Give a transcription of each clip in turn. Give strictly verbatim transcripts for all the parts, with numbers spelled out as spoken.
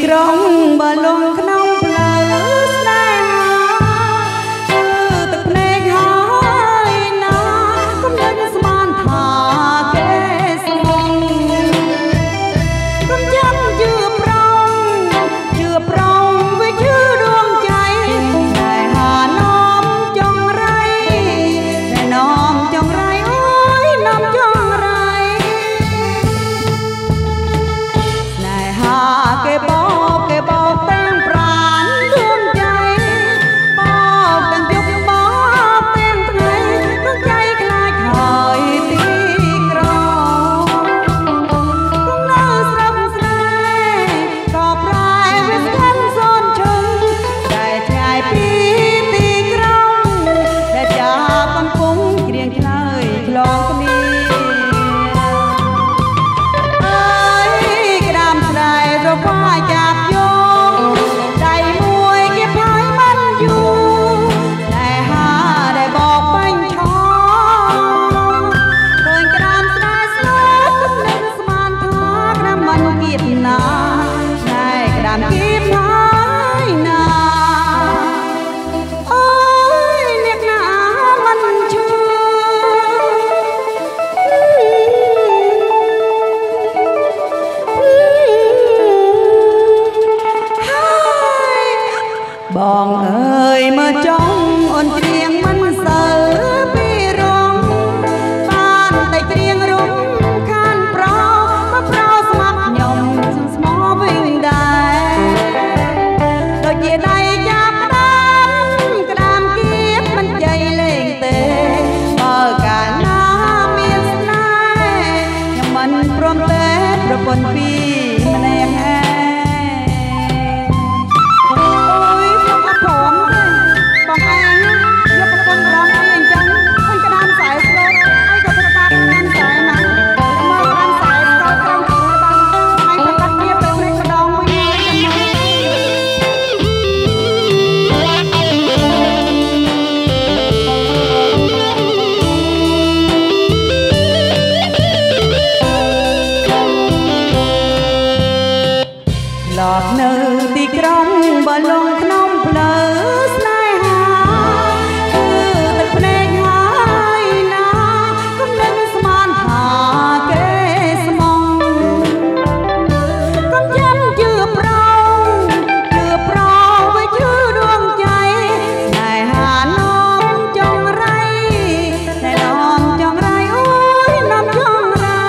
ក្រុងបើលងក្នុងផ្លូវស្នេហាគឺទឹកភ្នែកហើយណាកុំដឹងស្មានថាគេស្មងកុំចាំជឿប្រងជឿប្រងវាជឿដួងใจតែហានោមចង់រៃតែនោមចង់រៃអូយនោមចង់រៃស្នេហាគេបោកគេបោកទាំងប្រាណដួងใจបោកទាំងយប់បោកទាំងថ្ងៃដួងใจខ្លាចហើយទីក្រុងគង់នៅស្រុកស្នេហ៍ក៏ប្រែវាស្គាល់សូនឈឹងតែឆ្ងាយពីទីក្រុងដែលចាប់កំពុងគ្រៀងឆ្លើយឆ្លងគ្នាអើយក្តាមស្រែរវាចាប់យោដៃមួយគេផាយមិនយូរតែហាដែលបោកបាញ់ឆោឃើញក្តាមស្រែស្លាប់ទឹកនឹងស្មានថាក្តាមមិនគៀតណាតែក្តាមគៀតហើយណាអូយអ្នកណាមិនជឿបងអើយមើលចង់អូនច្រៀងមិនសូវពីរងបានតែច្រៀងរំខានប្រោក៏ប្រោស្មាប់ខ្ញុំសំស្មោវិញដែរដូចជាដៃចាប់ក្តាមក្តាមគៀបមិនជ័យលេងទេបើកាលណាមានស្នេហ៍ខ្ញុំមិនព្រមទេប្រពន្ធពីរម្នាក់ឯងអូយខ្ញុំអត់ព្រមទេបងឯងយកប្រពន្ធរងអីអញ្ចឹងឃើញក្តាមខ្សែស្លូតអីក៏ទៅបាត់ក្តាមខ្សែណាមកក្តាមខ្សែស្លូតត្រង់ទៅបានឯងប្រកាសគ្នាទៅព្រៃម្ដងមួយហើយឡប់នៅទីក្រុងបើលងក្នុងផ្លូវស្នេហាគឺទឹកភ្នែកហើយណាកុំដឹងស្មានថាគេស្មងកុំចាំជឿប្រងជឿប្រងវាជឿដួងใจតែហានោមចង់រៃតែនោមចង់រៃអូយនោមចង់រៃ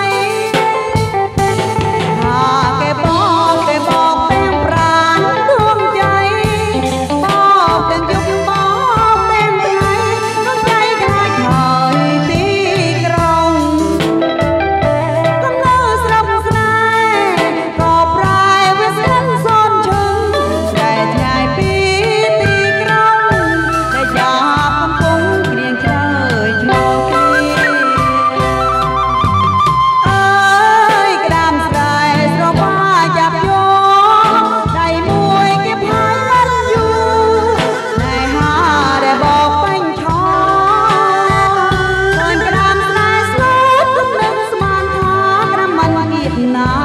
ថាគេបោកគេបោកទាំងប្រាណដួងใจបោកទាំងយប់បោកទាំងថ្ងៃដួងใจខ្លាចហើយទីក្រុងគង់នៅស្រុកស្នេហ៍ក៏ប្រែវាស្គាល់សូនឈឹងតែឆ្ងាយពីទីក្រុងដែលចាប់កំពុងគ្រៀងឆ្លើយឆ្លងគ្នាអើយក្តាមស្រែស្រវាចាប់យោដៃមួយគេផាយមិនយូរតែហាដែលបោកបាញ់ឆោឃើញក្តាមស្រែស្លូតទឹកនឹងស្មានថាក្តាមមិនគៀតណា